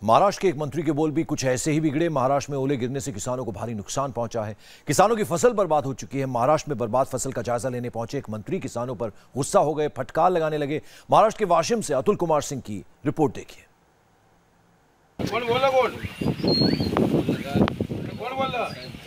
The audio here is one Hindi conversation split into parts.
महाराष्ट्र के एक मंत्री के बोल भी कुछ ऐसे ही बिगड़े। महाराष्ट्र में ओले गिरने से किसानों को भारी नुकसान पहुंचा है। किसानों की फसल बर्बाद हो चुकी है। महाराष्ट्र में बर्बाद फसल का जायजा लेने पहुंचे एक मंत्री किसानों पर गुस्सा हो गए, फटकार लगाने लगे। महाराष्ट्र के वाशिम से अतुल कुमार सिंह की रिपोर्ट देखिए। कौन बोला? कौन बोला?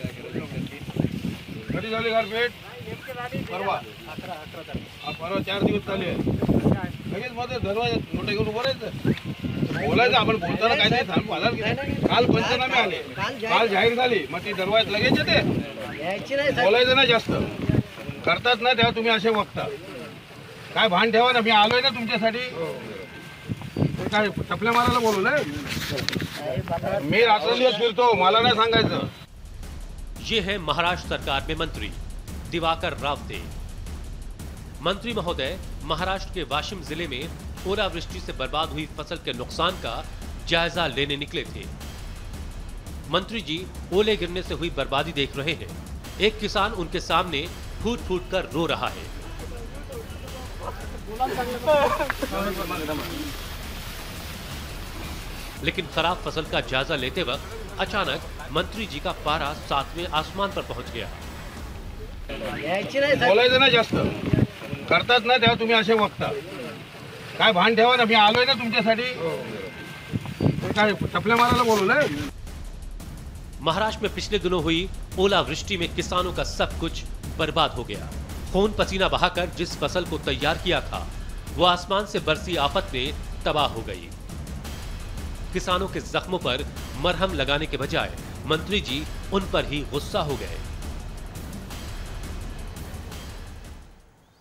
कधी झाली गारपीट? परवा 4 दिवस झाले. लगेच मध्ये दरवाजा मोठे घेऊन उभं राहायचं, बोलायचं. आपण बोलताना काय नाही सांगू आला. काल पंचनामे आले, काल जाहीर झाली, मग ती दरवाजात लगेच येते. बोलायचं ना जास्त, करतात ना तेव्हा तुम्ही असे बघता. काय भान ठेवा ना, मी आलोय ना तुमच्यासाठी. काय टपल्या मारायला बोलवलंय? मी रात्रंदिवस फिरतो, मला नाही सांगायचं. ये है महाराष्ट्र सरकार में मंत्री दिवाकर रावते। मंत्री महोदय महाराष्ट्र के वाशिम जिले में ओलावृष्टि से बर्बाद हुई फसल के नुकसान का जायजा लेने निकले थे। मंत्री जी ओले गिरने से हुई बर्बादी देख रहे हैं। एक किसान उनके सामने फूट फूट कर रो रहा है। लेकिन खराब फसल का जायजा लेते वक्त अचानक मंत्री जी का पारा 7वें आसमान पर पहुंच गया। बोलायचं ना जास्त, करतात ना तेव्हा तुम्ही असे बघता. काय भान ठेवा ना, मी आलोय ना तुमच्यासाठी. काय टपल्या मारायला बोलवलंय? महाराष्ट्र में पिछले दिनों हुई ओलावृष्टि में किसानों का सब कुछ बर्बाद हो गया। खून पसीना बहाकर जिस फसल को तैयार किया था वो आसमान से बरसी आफत में तबाह हो गई। किसानों के जख्मों पर मरहम लगाने के बजाय मंत्री जी उन पर ही गुस्सा हो गए।